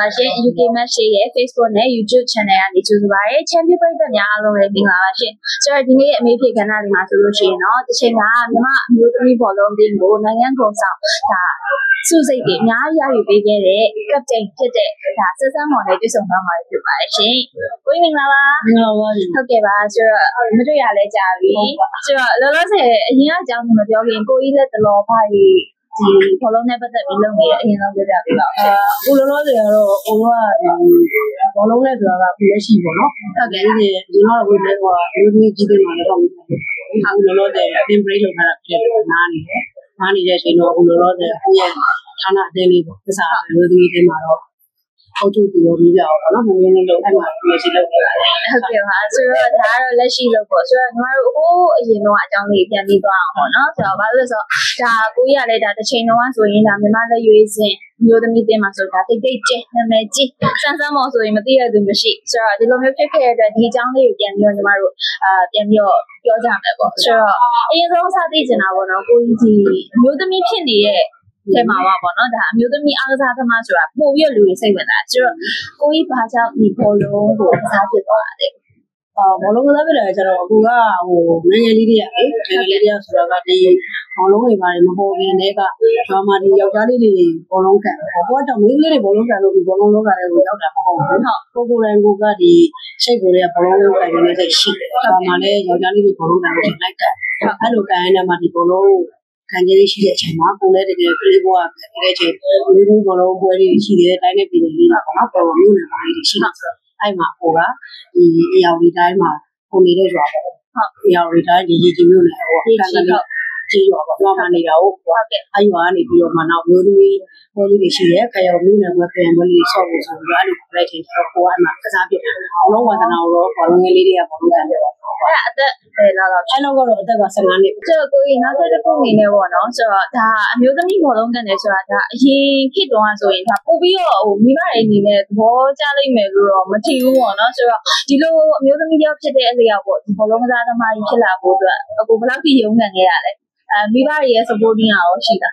ရှင် UK Match ရဲ့ Facebook နဲ့ YouTube Channel ကနေကြိုဆိုပါရစေ။ Champion ပရိသတ်များအားလုံးလည်းမင်္ဂလာပါရှင်။ဆိုတော့ဒီနေ့အမေဖြစ်ကဏ္ဍလေးမှာဆိုလို့ရှိရင်တော့တစ်ချိန်ကမြန်မာအမျိုးသမီးဘောလုံးအသင်းကိုနိုင်ငံကုန်ဆောင်ဒါစုစိတ်တွေအများကြီးရယူပေးခဲ့တဲ့ Captain ဖြစ်တဲ့ဒါဆက်ဆန်းမော်နဲ့တွေ့ဆုံသွားမှာဖြစ်ပါတယ်ရှင်။ကိုကြီးမင်္ဂလာပါ။မင်္ဂလာပါရှင်။ဟုတ်ကဲ့ပါဆိုတော့မတွေ့ရလဲကြာပြီ။ဆိုတော့လောလောဆယ်အရင်ကအကြောင်းမပြောခင်ကိုကြီးလက်တလောဖားကြီးဒီဘောလုံးနဲ့ပတ်သက်ပြီးလုပ်နေတဲ့အရင်ဆုံးပြောပြပေးပါဦး။အခုလောလောဆယ်ကတော့ဟိုကဘောလုံးနဲ့ဆိုတာကအခုလက်ရှိပေါ့နော်။ဟုတ်ကဲ့။ဒီတော့ဝေးလဲဟိုအမျိုးသမီးကြီးတွေမှာလည်းတော့အခုလောလောဆယ်အသင်း break လုပ်ထားတာဖြစ်တယ်နားနေတယ်။နားနေတဲ့အချိန်တော့အခုလောလောဆယ်ကိုယ့်ရဲ့ဌာနအသင်းလေးပေါ့။သစ္စာအမျိုးသမီးတွေမှာတော့အောက်ကျသူရောပြီးပြအောင်ပေါ့နော်။မင်းလုံးလုံးအဲ့မှာလက်ရှိလုပ်နေတာ။ဟုတ်ကဲ့ပါဆိုတော့ဒါကတော့လက်ရှိလုပ်ပေါ့ဆိုတော့ညီမတို့ဟိုအရင်တော့အကြောင်းလေးပြန်ပြီးသွားအောင်ပေါ့နော်ဆိုတော့ဘာလို့လဲဆိုတော့ဒါကိုကြီးကလည်းဒါတစ်ချိန်တော့ဆိုရင်ဒါမြန်မာလက်ရွေးစင်မျိုးသမီးတင်မှာဆိုတော့တိတ်တိတ်ကျနာမည်ကြီးစမ်းစမ်းမော်ဆိုရင်မသိရသူမရှိဆိုတော့ဒီလိုမျိုးဖြစ်ခဲ့တဲ့အတွက်ဒီအကြောင်းလေးကိုပြန်ပြီးတော့ညီမတို့ပြန်ပြီးတော့ပြောကြမယ်ပေါ့ဆိုတော့အရင်ဆုံးစသိချင်တာပေါ့နော်ကိုကြီးဒီမျိုးသမီးဖြစ်နေတဲ့ထဲမှာပါပေါ့နော်ဒါအမျိုးသမီးအားကစားသမားဆိုတာပို့ပြီးလူတွေစိတ်ဝင်တာဆိုတော့ကိုကြီးဘာကြောင့်ဒီဘောလုံးကိုကစားဖြစ်သွားတယ်ဘောလုံးကစားပြတယ်ကျတော့အခုကဟိုနိုင်ငံလေးတွေကနိုင်ငံလေးတွေကဆိုတော့ကဒီဘောလုံးတွေပါတယ်မပေါ်ခင်တည်းကကျွမ်းမာဒီယောက်ျားလေးတွေဘောလုံးကန်ပေါ့ကိုကတော့မိန်းကလေးတွေဘောလုံးကန်လို့ဒီဘောလုံးလောကတွေကိုရောက်တာမဟုတ်ဘူးဟုတ်ကိုယ်တိုင်ကိုကဒီစိတ်ကိုယ်တွေကဘောလုံးကန်နေတဲ့စိတ်ရှိတယ်ကျွမ်းမာလည်းယောက်ျားလေးတွေဘောလုံးကန်လို့ထင်လိုက်တယ်အဲ့လိုကန်နေမှာဒီဘောလုံးခံကြရရှိတဲ့အချိန်မှာကိုယ်လည်းတကယ်ကလေးဘွားကတကယ်ချင်းလူလူဘောလုံးပွဲတွေရှိတယ်တိုင်းနဲ့ပြည်နယ်လေးကပေါ့နော်ပေါ်မြို့နယ်ပိုင်းတွေရှိတယ်ဆိုတော့အဲ့မှာကိုကဒီအရာဝတီတိုင်းမှာကိုနေတဲ့ရွာပေါ့ဟုတ်အရာဝတီတိုင်းဒီမြို့နယ်ဟိုကန်ကန်ကြီးရွာပေါ့ကျွမ်းမနေတာဟုတ်အဲ့ရွာကနေပြီးတော့မှနောက်မျိုးသမီးပွဲလေးတွေရှိတယ်ခရောင်မြို့နယ်ပွဲခရိုင်ပွဲလေးဆော့ဖို့ဆိုပြီးတော့အဲ့လိုပြလိုက်ချိန်တော့ကိုကအဲ့မှာကစားပြတယ်ဘောလုံးဝါသနာတော့ဘောလုံးငယ်လေးတွေကဘောလုံးကန်တယ်ပေါ့အဲ့အသက်ဘယ်လောက်အဲ့လောက်ကတော့အသက်က15နှစ်ဆိုတော့ကိုကြီးနောက်ထပ်တစ်ခုအနေနဲ့ပေါ့နော်ဆိုတော့ဒါအမျိုးသမီးဘောလုံးကန်တယ်ဆိုတာဒါအရင်ခေတ်တုန်းကဆိုရင်ဒါပို့ပြီးတော့ဟိုမိဘတွေအနေနဲ့သဘောကျလိမ့်မယ်လို့တော့မထင်ဘူးပေါ့နော်ဆိုတော့ဒီလိုအမျိုးသမီးယောက်ဖြစ်တဲ့အလျောက်ပေါ့ဒီဘောလုံးကစားသမားကြီးဖြစ်လာဖို့အတွက်အခုဘယ်လောက်ကြီးရုန်းကန်ခဲ့ရလဲမိဘတွေရဲ့ supporting ရောရှိတာ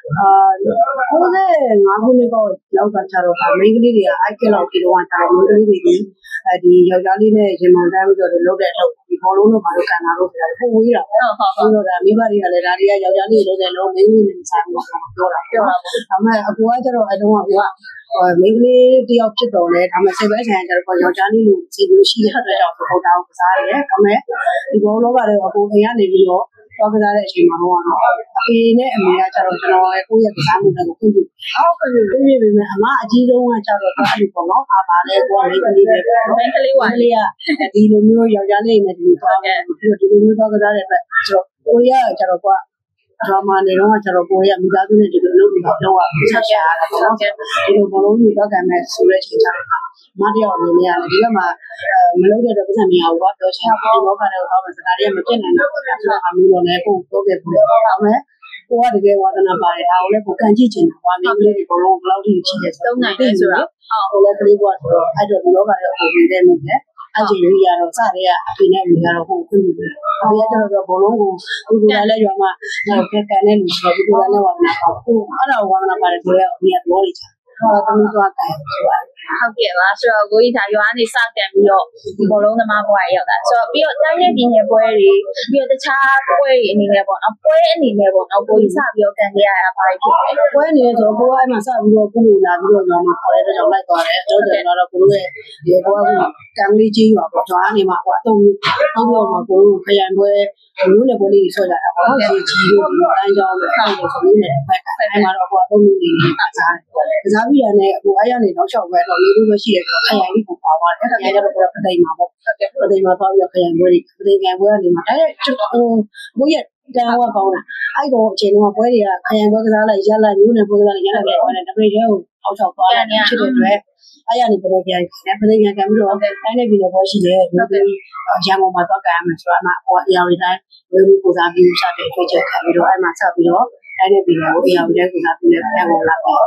95ခုနှစ်ကောလောက်ကကြတော့မိန်းကလေးတွေကအိုက်ကလောက်ပြီးတော့တာမိန်းကလေးတွေဒီယောက်ျားလေးနဲ့ရင်မောင်တန်းပြီးတော့လုပ်တဲ့အလုပ်ဒီဘောလုံးတော့ဘာလို့ကန်တာလို့ဆိုတာပုံဝေးတာဟုတ်တော့ဒါမိဘတွေကလည်းဒါတွေကယောက်ျားလေးလုပ်တယ်လို့မိန်းကလေးနဲ့စားပြီးတော့ပြောတာဒါပေမဲ့အကူကကျတော့အတုံးကကိုကမိန်းကလေးတယောက်ဖြစ်တော့လေဒါပေမဲ့စိတ်ပဲဆိုင်ကျတော့ယောက်ျားလေးလိုခြေလို့ရှိတဲ့အတွက်ကြောင့်ပုံတောင်းကစားရတယ်ဒါပေမဲ့ဒီဘောလုံးကတော့အကူအိမ်ကနေပြီးတော့တော့ကစားတဲ့အချိန်မှာတော့အဖေနဲ့အမေကကျတော့ကျွန်တော်ရဲ့ကိုယ့်ရဲ့ကစားမှုတွေကိုခွင့်ပြုဟုတ်ကဲ့ခွင့်ပြုပေမဲ့အမအကြီးဆုံးကကျတော့အဲ့လိုပေါ့နော်အားပါလဲကိုယ်မိန်းကလေးပဲပေါ့နော်မိန်းကလေးဝါလေးကဒီလိုမျိုးယောက်ျားလေးနဲ့ဒီလိုတော့ပြီးတော့ဒီလိုမျိုးတော့ကစားတဲ့အတွက်ကျွန်တော်ကိုရီးယားကျတော့ကဒရာမာနေတော့ကျတော့ကိုရီးယားမိသားစုနဲ့ဒီလိုလုပ်ပြီးတော့ဆက်ရှာရတာပေါ့နော်ဒီလိုဘောလုံးကြီးတော့ကံမဲ့ဆိုတဲ့ချိန်ကျတော့မတရားအနေနဲ့ရတယ်ဒီဘက်မှာမလုပ်တဲ့တော့ပတ်စံမရဘူးကွာပြောချင်တယ်လောကထဲကိုတော့စကားတွေကမပြတ်နိုင်ဘူးဆိုတာအမျိုးလိုနဲ့ကိုပြောခဲ့ဘူးဒါပေမဲ့ကိုကတကယ်ဝါသနာပါတယ်ဒါကိုလည်းကိုကန်ကြည့်ချင်တာကွာမိန်းကလေးတွေဘောလုံးဘယ်လောက်ထိရှိတယ်ဆိုတော့နိုင်တယ်ဆိုတာဟုတ်လည်းကလေးကွာဆိုတော့အဲ့တော့ဒီလောကထဲကိုဝင်တဲ့မိတယ်အဲ့ဒီလိုရတော့စတဲ့အဖေနဲ့အမေကတော့ဟိုခွင့်ပြုတယ်။အဖေကကျတော့ဘောလုံးကိုဒီလိုလည်းရွာမှာဟိုကန်နဲ့လူဆိုတော့ဒီလိုလည်းဝါသနာပါဘူး။အဲ့ဒါဝါသနာပါတယ်ဆိုတော့အမေကပြောနေချာ။ဟောသမီးသွားကန်ဆိုတာဟုတ်ကဲ့ပါဆိုတော့ကိုကြီးဒါရွာကနေစတင်ပြီးတော့ဒီဘောလုံးသမားဘွားရောက်တာဆိုတော့ပြီးတော့တိုင်းနဲ့ပြည်နယ်ပွဲတွေပြီးတော့တခြားပွဲတွေအနေနဲ့ပေါ့နော်ပွဲအနေနဲ့ပေါ့နော်ကိုကြီးစပြီးတော့ကန်ခဲ့ရတာဘာဖြစ်လဲပွဲအနေနဲ့ဆိုတော့ကိုကအဲ့မှာစပြီးတော့ကိုလာပြီးတော့ရွာမှာခေါ်တဲ့ကြောင့်လိုက်သွားတယ်ကျွန်တော်ကတော့ကိုရဲ့ဒီဘောကကံလေးကြီးရွာပေါ့ရွာနေမှာကွာအုံပြောမှာကိုခရိုင်ပွဲမျိုးနဲ့ပွဲလေးဆော့ကြတာပေါ့နော်ကြီးကြီးတို့ဒီတိုင်းကြောင်းလို့အဲ့လိုဆိုမျိုးနဲ့ဖက်ကအဲ့မှာတော့ကိုကအုံမျိုးလေးကစားတယ်ကစားပြီးရတဲ့အခုအဲ့ရနေတော့6ပွဲတော့လေးလေးပဲရှိတယ်ဆိုတော့ခရိုင်လေးကိုပါသွားတယ်အဲ့ဒါကြတော့ကိုကပသိမ်မှာပေါ့ပသိမ်မှာသွားပြီးခရိုင်ပွဲတွေပသိမ်ကန်ပွဲကနေမှာအဲ့ဘိုးရတန်ဟောကောင်းတာအဲ့ကိုအချိန်တော့ပွဲတွေကခရိုင်ပွဲကစားလိုက်ရလိုက်မျိုးနဲ့ပွဲကစားလိုက်ရလိုက်ပဲတပရိတ်တွေကိုအောက်ချောက်သွားတယ်ဖြစ်တဲ့အတွက်အဲ့ရနေပသိမ်ကန်နဲ့ပသိမ်ကန်ပြီးတော့တိုင်းနဲ့ပြည်နယ်ပွဲရှိတယ်ရန်ကုန်မှာသွားကန်ရမယ်ဆိုတော့အမဟိုအရာတွေတိုင်းဝေးကိုစားပြီးစတဲ့တွေ့ချက်ခံပြီးတော့အဲ့မှာဆက်ပြီးတော့တိုင်းနဲ့ပြည်နယ်ကိုအရာတွေကိုစားပြီးလည်းပြန်ပေါ်လာပါ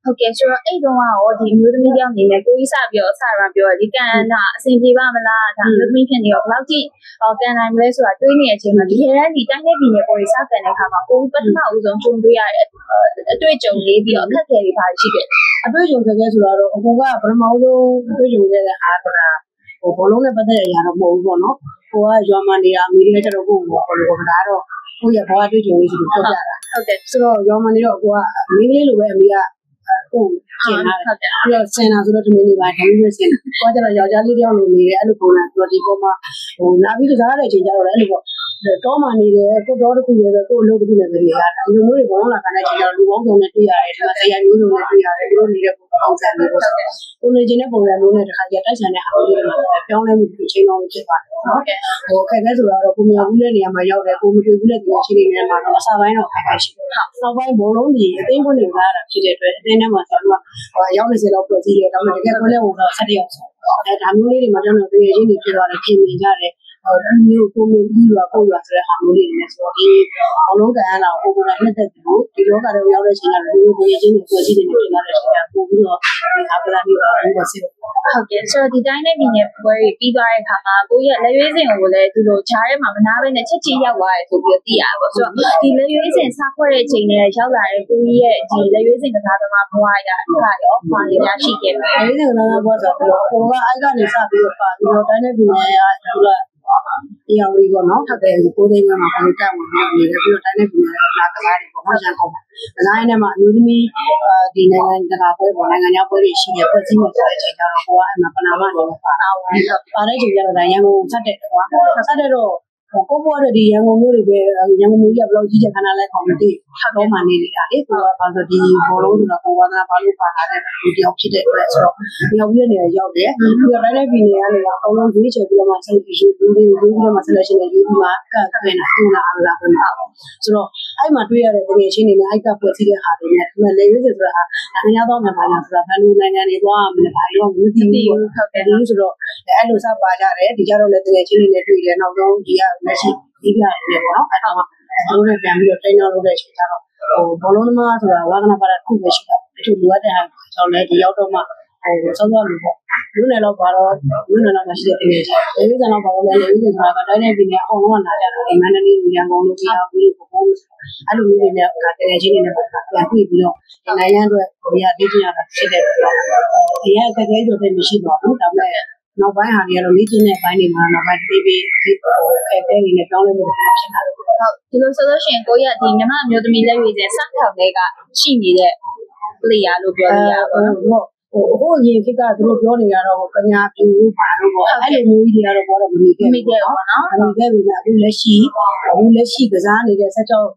ဟုတ်ကဲ့ဆိုတော့အဲ့တုန်းကတော့ဒီမျိုးသမီးတယောက်အနေနဲ့ကိုကြီးစပြောစရပြောဒီကန်တာအဆင်ပြေပါမလားဒါမျိုးသမီးဖြစ်နေတော့ဘယ်လောက်ကြည့်ကန်နိုင်မလဲဆိုတာတွေးနေတဲ့အချိန်မှာဒီရဲဒီတိုင်းနဲ့ပြည်နယ်ပေါ်စကန်တဲ့အခါမှာကိုကြီးပထမဦးဆုံးကြုံတွေ့ရတဲ့အတွေ့အကြုံလေးပြီးတော့အခက်အခဲတွေပါရှိတယ်အတွေ့အကြုံခက်ခဲဆိုတော့အကူကပထမဦးဆုံးအတွေ့အကြုံခဲ့တဲ့အားကဘောလုံးနဲ့ပတ်သက်တဲ့အရာတော့မဟုတ်ဘူးပေါ့နော်ကိုကရွာမှာနေတာအမေရိကကျတော့ကိုကိုဘောလုံးကဒါတော့ကိုရဲ့ဘောအတွေ့အကြုံလေးဆိုပြီးပြောပြတာဟုတ်တယ်ဆိုတော့ရွာမှာနေတော့ကိုကအမေကလေးလိုပဲအမေကကိုကျင်လာတယ်ပြီးတော့ဆင်လာဆိုတော့ဒီမင်းလေးပါဒါမျိုးပဲဆင်ကိုကျတော့ယောက်ျားလေးတယောက်လိုနေတယ်အဲ့လိုပုံစံဆိုတော့ဒီပေါ်မှာလာပြီးကစားတဲ့အချိန်ကျတော့လည်းအဲ့လိုပေါ့တောမှနေတယ်ကိုတော့တခုလည်းပဲကိုအလုပ်တစ်ခုလည်းပဲနေရတယ်ဒီလိုမျိုးတွေဘောလုံးလာခံတဲ့အချိန်ကျတော့လူပေါင်းစုံနဲ့တွေ့ရတယ်ဒီမှာတရားမျိုးစုံနဲ့တွေ့ရတယ်ဒီလိုနေတဲ့ပုံစံမျိုးပေါ့ကိုနေခြင်းတဲ့ပုံစံမျိုးနဲ့တခါကျတိုက်ဆိုင်တဲ့အားလေးတွေမှာပြောင်းလဲမှုအချိန်လုံးဖြစ်ပါတယ်နော်ခက်ခဲဆိုတော့ကိုမြောက်ဘူးတဲ့နေရာမှာရောက်တယ်ကိုမတွေ့ဘူးတဲ့ဒီအချိန်လေးနဲ့မှာတော့အစားပိုင်းတော့ခက်ခဲရှိတယ်နောက်ပိုင်းဘောလုံးကြီးအသိပွင့်နေလာတာဖြစ်တဲ့အတွက်အသိနဲ့မှာဆိုတော့ရောက်နေစေတော့ပြည်စည်းတယ်ဒါပေမဲ့တကယ်ကိုလည်းဝင်တော့ဆက်တယောက်ဆိုဒါမျိုးလေးတွေမှာကျွန်တော်တကယ်ချင်းတွေဖြစ်သွားတယ်ခင်မြင်ကြတယ်မျိုးကိုမျိုးပြီးတော့ကိုရွာဆိုတဲ့ဟာမျိုးလေးတွေနဲ့ဆိုတော့ဒီဘောလုံးကန်ရတာကိုကိုယ်ကနှစ်သက်ပြီးဒီလောကထဲရောက်တဲ့အချိန်ကလူတွေတကယ်ချင်းတွေပြည်စည်းနေဖြစ်လာတဲ့အချိန်ကပို့ပြီးတော့ဒီဟာကလည်းမျိုးပါစစ်ဟုတ်ကဲ့ဆိုတော့ဒီတိုင်းနဲ့ပြည်နယ်ပွဲပြီးသွားတဲ့အခါမှာကိုရဲ့လက်ရွေးစင်ကိုလည်းဒီလိုဂျားထဲမှာမနာဘဲနဲ့ချက်ချင်းရောက်သွားတယ်ဆိုပြီးတော့သိရပါဆိုတော့ဒီလက်ရွေးစင်စဖွဲ့တဲ့အချိန်နဲ့ရောက်လာတဲ့ကိုကြီးရဲ့ဒီလက်ရွေးစင်ကစားသမားဘဝရကရောပါနေရရှိခဲ့တယ်လက်ရွေးစင်ကစားသမားဘဝဆိုတော့ကိုကအိုက်ကနေစပြီးတော့ပါပြီးတော့တိုင်းနဲ့ပြည်နယ်ကသူကတရားဝင်ပေါ့နော်ဟုတ်တယ်ကိုသိန်းမှာဘာလို့တောက်ဝင်ပြီးနေတယ်ပြီးတော့တိုင်းနဲ့ပြည်နယ်လာကစားတယ်ပေါ့နော်ရန်ကုန်မှာကစားရတဲ့မှာအမျိုးသမီးဒီနိုင်ငံတကာပွဲပေါ့နိုင်ငံခြားပွဲတွေရှိတယ်ဖွဲ့စည်းမှုဆိုတဲ့အချိန်ကျတော့ကိုကအဲ့မှာပနာမနေနဲ့ပါတဲ့အချိန်ကျတော့ရန်ကုန်ဆက်တယ်ကွာဆက်တယ်တော့ကိုဘောရဒီရန်ကုန်မျိုးတွေပဲရန်ကုန်မျိုးကြီးကဘယ်လောက်ကြီးတဲ့ခဏလဲကောင်မသိတော့မှနေနေတာလေကိုကဘာလို့ဒီဘောလုံးဆိုတာကိုဝါသနာဘာလို့ပါလာတဲ့ဒီတယောက်ဖြစ်တဲ့အတွက်ဆိုတော့မြောက်ပြီးနေရာရောက်တယ်ပြီးတော့တိုင်းနဲ့ပြည်နယ်ကနေအကုန်လုံးရွေးချယ်ပြီးတော့မှဆက်ပြီးယူပြီးတော့မှ selection နဲ့ယူပြီးမှကတ်ခွင့်တာတူလာအားလာပဲမှာဆိုတော့အဲ့မှာတွေ့ရတဲ့တကယ်ချင်းတွေနဲ့အိုက်ကဖွဲ့စည်းတဲ့ဟာတွေနဲ့ဒီမှာလေရွေးစစ်ဆိုတာနိုင်ငံသားမြန်မာနိုင်ငံဆိုတာဘယ်လိုနိုင်ငံတွေသွားမလဲဘာလို့မသိဘူးဟုတ်တယ်ဒီဆိုတော့အဲ့လိုစပါကြတယ်ဒီကြတော့လည်းတကယ်ချင်းတွေနဲ့တွေ့တယ်နောက်ဆုံးဒီကလက်ရှိဒီပြရတယ်ပေါ့နော်အဲ့တော့တို့နဲ့ပြန်ပြီးတော့ trainer လုပ်တဲ့အချိန်ကျတော့ဘောလုံးသမားဆိုတာဝါသနာပါတာခုပဲရှိတာတချို့လိုအပ်တဲ့ဟာကျွန်တော်လည်းဒီရောက်တော့မှစောစောလို့ပေါ့လူနယ်တော့ဘာတော့လူနယ်တော့မရှိတဲ့တကယ်ကြီးလေဝိဇ္ဇာတော့ဘာလို့လဲလေဝိဇ္ဇာဆိုတာကတိုင်းတဲ့ပြည်နယ်အကုန်လုံးကလာကြတာဒီမန္တလေးရန်ကုန်လို့ကြားပြီးတော့ပုံလို့အဲ့လိုမျိုးတွေနဲ့တကယ်ချင်းတွေနဲ့ပြန်တွေ့ပြီးတော့နိုင်ငံအတွက်ကိုရီးယားဒေသရတာဖြစ်တဲ့ပြီးတော့ဒီရဲ့အခက်အခဲတွေမရှိတော့ဘူးဒါပေမဲ့နောက်ပိုင်းဟာတွေကတော့လေ့ကျင့်တဲ့ဘိုင်းတွေမှာနောက်ပိုင်းဒီအခက်အခဲတွေနဲ့ပြောင်းလဲမှုဖြစ်လာတယ်ဟုတ်ဒီလိုဆိုလို့ရှိရင်ကိုရဒီမြန်မာမျိုးသမီးလက်ရွေးစင်စထောင်တွေကရှိနေတဲ့ player လို့ပြောလို့ရပါဘူးဟိုအရင်ခေတ်ကသူတို့ပြောနေကြတော့ကညာပြူလို့ပါတော့ပေါ့အဲ့လိုမျိုးကြီးတွေကတော့ဘောတော့မမိခဲ့ဘူးပေါ့နော်မမိခဲ့ဘူးလားအခုလက်ရှိကစားနေတဲ့16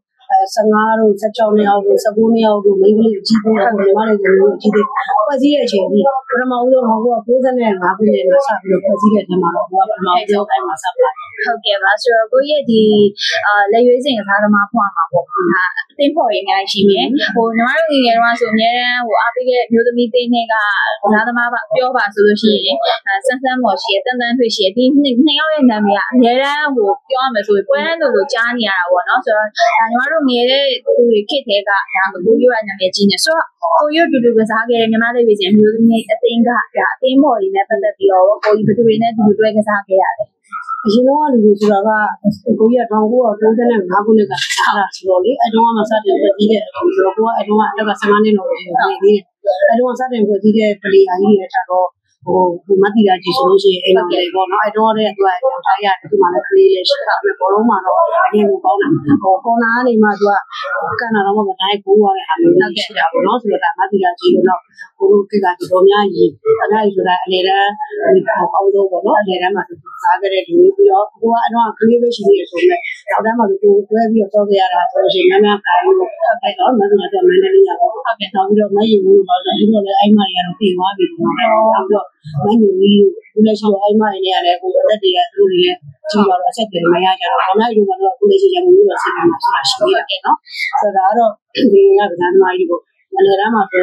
15တို့16နှစ်အောက်တို့19နှစ်အောက်တို့မိန်းကလေးအကြီးသေးတယ်ညီမလေးတွေအကြီးသေးဖွဲ့စည်းတဲ့အချိန်ကြီးပထမဦးဆုံးဟောက95ခုနှစ်မှာစပြီးတော့ဖွဲ့စည်းတဲ့အချိန်မှာတော့ကိုကပထမဦးဆုံးတိုင်းမှာစပါတယ်ဟုတ်ကဲ့ပါဆိုတော့ကိုရဲ့ဒီလက်ရွေးစင်ကစားသမားဖွားမှာပေါ့ဒါအသင်းဖော်ရင်းများရှိမယ်ဟိုညီမတို့ငယ်ငယ်တုန်းကဆိုအများတန်းဟိုအားပေးတဲ့မျိုးသမီးတင်းတွေကကစားသမားပြောပါဆိုလို့ရှိရင်ဆန်းဆန်းမော်ရှိရတန်တန်ထွေရှိရဒီနှစ်ယောက်ရဲ့နာမည်ကအများတန်းဟိုပြောရမယ်ဆိုရင်ပွဲတန်းလို့ကြားနေရတာပေါ့နော်ဆိုတော့ဒါညီမတို့ငယ်တဲ့သူတွေခစ်တဲ့ကဒါကိုရွရနာမည်ကြီးနေဆိုတော့ကိုရွတူတူကစားခဲ့တဲ့ညီမလေးတွေစင်မျိုးသမီးအသင်းကဒါအသင်းဖော်ရင်းနဲ့ပတ်သက်ပြီးတော့ကိုကြီးဘယ်သူတွေနဲ့တူတူတွဲကစားခဲ့ရတယ်အရင်တော့လူတွေဆိုတာကကိုကြီးက1995ခုနှစ်ကစားတာဆိုတော့လေအတုံးကမှစတင်ဖွဲ့စည်းတဲ့ဆိုတော့ကိုကအတုံးကအသက်က15နှစ်လောက်ရှိနေသေးတယ်အတုံးကစတင်ဖွဲ့စည်းတဲ့ပလေယာကြီးတွေကတော့ဟိုမတိတာကြည့်ဆိုလို့ရှိရင်အိမ်တော်လေးပေါ့နော်အတုံးတဲ့သူကယောက်ျားရတယ်သူမှလည်းကလေးလေးရှိတာပဲဘောလုံးမှာတော့အရင်ကကောင်းတယ်ကော်နာကနေမှသူကကန်နာတော့မတိုင်းကိုရတဲ့ဟာမျိုးတွေရှိတာပေါ့နော်ဆိုတော့ဒါမတိတာကြည့်လို့တော့ကိုတို့ကိစ္စတော်များကြီးဆိုတာအနေနဲ့အောက်ဆုံးပေါ့နော်အနေနဲ့မှာစားကြတဲ့လူပြီးတော့ကိုကအတော့ကလေးပဲရှိသေးတယ်ဆိုတော့နောက်တန်းမှာကိုတွဲပြီးတော့စောခဲ့ရတာဆိုရှင်များများခိုင်းလို့အဲ့တော့မန္တလေးကတော့မန္တလေးရတော့ဟုတ်ကဲ့နောက်ပြီးတော့မယင်ဘူးတော့ဒီလိုလေအိမ်မရတော့ပြေးသွားပြီပေါ့နောက်ပြီးတော့မညူကြီးကိုလည်းရှိတော့အိမ်မရနေရတယ်ကိုအသက်တွေကသူတို့လည်းကြီးတော့အဆက်တွေမရကြတော့ဘာမှဒီမှာတော့ကိုလည်းရှိရမှုလို့ဆက်ပြီးမှဆိုတာရှိရတယ်နော်ဆိုတော့ဒါကတော့ဒီကကစားသမားကြီးကိုမန္တလေးမှာဆိုရင်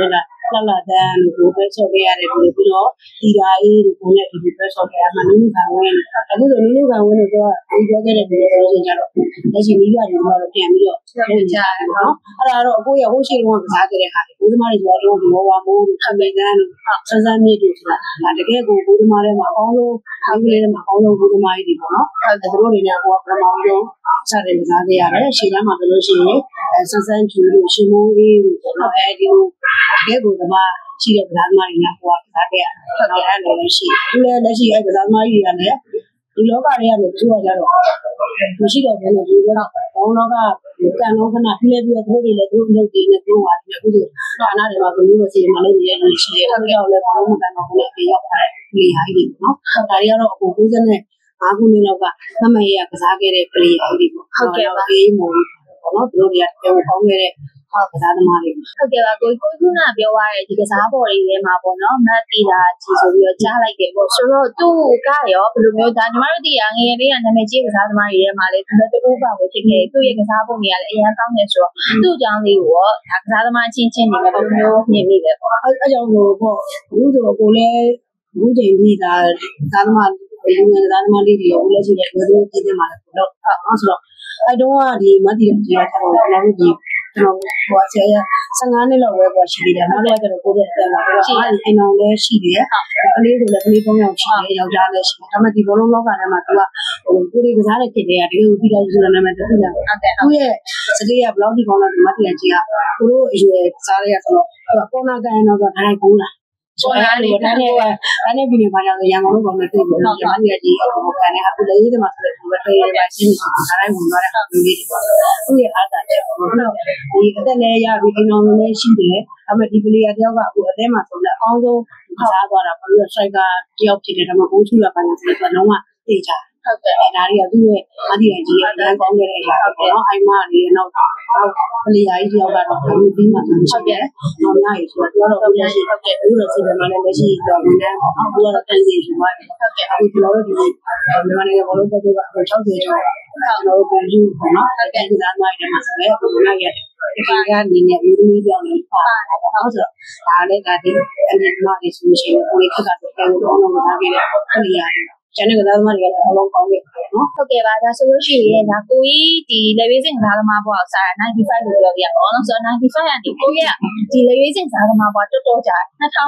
လာလာတန်းကိုပဲဆော့ခဲ့ရတယ်ပြီးတော့ဒီဓာတ်အေးကိုနဲ့ဒီပဲဆော့ခဲ့ရမှာနုနုခံဝင်အခုဆိုနုနုခံဝင်လို့ပြောခဲ့တဲ့ဒီလိုဆိုကြတော့လက်ရှိမိဘတွေကတော့ပြန်ပြီးတော့လုပ်ကြရတယ်နော်အဲ့ဒါတော့အကိုရဟိုရှိတော့ကစားခဲ့တဲ့ဟာဘိုးသမားတွေဆိုတော့ဒီဘောဝါမိုးအမေတန်းဆန်းဆန်းမြင့်တို့ဆိုတာတကယ်ကိုဘိုးသမားတွေမှာအကောင်းဆုံးအားကလေးတွေမှာအကောင်းဆုံးဘိုးသမားတွေပေါ့နော်အဲ့ဒါတို့တွေနဲ့ကိုကပထမဆုံးစတယ်ကစားခဲ့ရတယ်ရှေ့တန်းမှာဆိုလို့ရှိရင်ဆန်းဆန်းကျူတို့ရှင်မိုးလေးတို့နော်အဲဒီလိုတကယ်ကိုသမားရှိတဲ့ကစားသမားတွေနဲ့ကိုကစားခဲ့ရတယ်ဟုတ်တယ်အဲ့လိုရှိသူလည်းလက်ရှိအဲ့ကစားသမားကြီးတွေကလည်းဒီလောကတွေကနေသူကကြတော့မရှိတော့ဘူးလို့ဒီကတော့ဘောလုံးကကန်လုံးခဏပြည့်ပြည့်သူတို့တွေလည်းသူတို့လုပ်နေတယ်သူတို့ကလည်းအခုဆိုဌာနတွေမှာဘယ်လိုလဲစီမလုပ်နေရလို့ရှိတယ်သူတို့လည်းဘောလုံးမကန်တော့ဘူးလေပြောက်ထားတယ်လေဟိုင်းတွေနော်ဒါတွေကတော့အခု95ခုနှစ်လောက်ကမမရကစားခဲ့တဲ့ပလေဟိုင်းတွေပေါ့ဟုတ်ကဲ့ပါအေးမို့ပေါ့နော်သူတို့တွေကပြောကောင်းခဲ့တဲ့ကစားသမားတွေဟုတ်ကဲ့ပါကိုခုနပြောရတဲ့ဒီကစားပေါ်တွေထဲမှာပေါ့နော်မတ်တီတာကြီးဆိုပြီးတော့ကြားလိုက်တယ်ပေါ့ဆိုတော့သူ့ကရောဘယ်လိုမျိုးဒါညီမတို့တီတာငယ်လေးကနာမည်ကြီးကစားသမားတွေထဲမှာလေသူတို့တူပါကိုဖြစ်ခဲ့သူ့ရဲ့ကစားပုံတွေကလည်းအရင်ကောင်းနေဆိုတော့သူ့အကြောင်းလေးကိုရောဒါကစားသမားချင်းချင်းတွေလည်းဘယ်လိုမျိုးမြင်မိလဲပေါ့အဲ့ကြောင့်လို့ပေါ့အခုဆိုကိုလည်းအခုချိန်ကြီးဒါကစားသမားလူငယ်ကစားသမားလေးတွေရောလက်ရှိလည်းဘယ်လိုကြည့်နေမှာလဲပေါ့နော်ဆိုတော့အဲ့တုန်းကဒီမတ်တီတာကြီးကကျွန်တော်တို့ဒီကျွန်တော်ဟိုဆရာ15နှစ်လောက်ပဲပေါ့ရှိသေးတယ်နောက်လည်းကျွန်တော်ကိုယ့်ရဲ့အတန်းမှာတော့အဲ့အိမ်အောင်လည်းရှိတယ်ကလေးဆိုလည်းကလေး3ယောက်ရှိတယ်ယောက်ျားလည်းရှိတယ်ဒါပေမဲ့ဒီဘောလုံးလောကထဲမှာသူကဟိုကိုယ်တွေကစားတဲ့ဖြစ်တဲ့ကတကယ်ကိုပြီးတော့ယူရနာမည်တူတယ်သူရဲ့စကေးကဘလောက်ဒီကောင်းလဲဒီမတ်တီယာကြီးကသူတို့အရွယ်စားရဆိုတော့ပေါ်နာကန်တော့ထိုင်ကုန်လာဆိုတော့အဲ့ဒီနဲ့ပြီးနေပါကြတော့ရန်ကုန်လို့ပေါ့နဲ့တွေ့ပြီးတော့မတ်တီယာကြီးဟိုကန်နဲ့အခုလည်းရေးတယ်မှာဆိုတော့ဒီဘက်ထဲမှာရှင်းနေတာတိုင်းဝင်သွားတဲ့ဟာမျိုးလေးတွေပေါ့သူရဲ့အားသာချက်ပေါ့နော်ဒီအသက်လည်းရပြီးအိမ်အောင်လည်းရှိတယ်ဒါပေမဲ့ဒီပလေယာတယောက်ကအခုအသက်မှာဆိုလည်းအကောင်းဆုံးစားသွားတာဘာလို့လဲစတိုက်ကတယောက်ဖြစ်တယ်ဒါပေမဲ့ဘိုးချူလာပိုင်းဆိုတော့လုံးဝသိကြဟုတ်ကဲ့ဒါတွေကသူ့ရဲ့မတ်တီယာကြီးရဲ့အများကောင်းခဲ့တဲ့အရာပေါ့နော်အိမ်မလေးနောက်ပလေယာကြီးတယောက်ကတော့ဘယ်လိုပြီးမှမရှိတယ်တော့များရေးဆိုတော့သူကတော့ဘုရားရှိဟုတ်ကဲ့အခုတော့စီမံလည်းလက်ရှိတော့ဝန်ထမ်းပေါ့နော်သူကတော့တန်စီယူပါဟုတ်ကဲ့အခုကျွန်တော်တို့ဒီမြန်မာနိုင်ငံဘောလုံးပတ်သက်က60ကျော်ကျွန်တော်တို့ပြန်ယူပေါ့နော်အဲ့ဒီကစားမိုင်းတွေမှာဆိုလည်းဘုရားရတယ်ဒီကနေနဲ့လူမျိုးကြောင်းလေးပါဟုတ်ဆိုတော့ဒါလည်းဒါဒီအဲ့ဒီမှာဒီဆိုလို့ရှိရင်ကိုယ်ခက်ကတော့ပြန်လို့တော့မစားခဲ့တဲ့ပလေယာကျန်တဲ့ကစားသမားတွေကလည်းအလုံးကောင်းခဲ့တယ်နော်ဟုတ်ကဲ့ပါဒါဆိုလို့ရှိရင်ဒါကိုကြီးဒီလက်ရွေးစင်ကစားသမားဘွားကိုစားတာ95လို့ပြောပြရအောင်နော်ဆိုတော့95ကနေကိုကြီးကဒီလက်ရွေးစင်ကစားသမားဘွားတော်တော်ကြာ